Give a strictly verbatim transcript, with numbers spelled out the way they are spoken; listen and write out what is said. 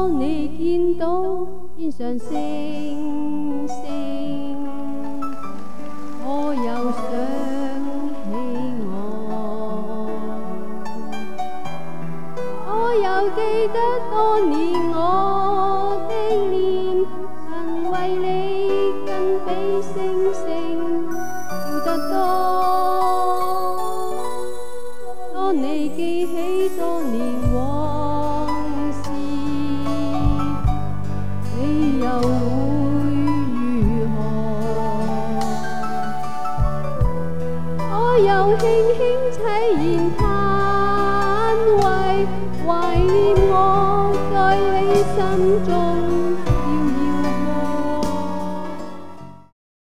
當你見到天上星星，我又想起我，我又記得當年我的臉曾為你更比星星耀得多。當你記起多年往事，你又會如何？我又輕輕凄然嘆為懷念我在你心中。